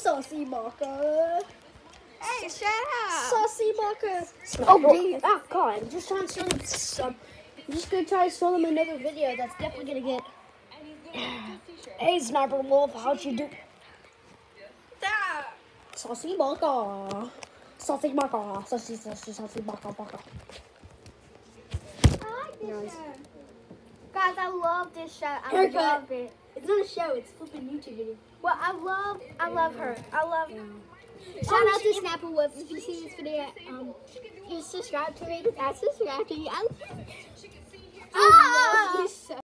Saucy Marker. Hey, shut up. Saucy Marker. Oh, oh God! I'm just trying to show them. I'm just gonna try to show them another video that's definitely gonna get. Hey, Sniper Wolf, how'd you do? Stop. Saucy Marker. Saucy Marker. Saucy Marker. I like this Nice. show. Guys, I love this show. I love it. It's not a show. It's a flipping YouTube video. Well, I love her. I love her. Shout out to Snapper Wolf. If you see this video, you subscribe to me. I subscribe to you.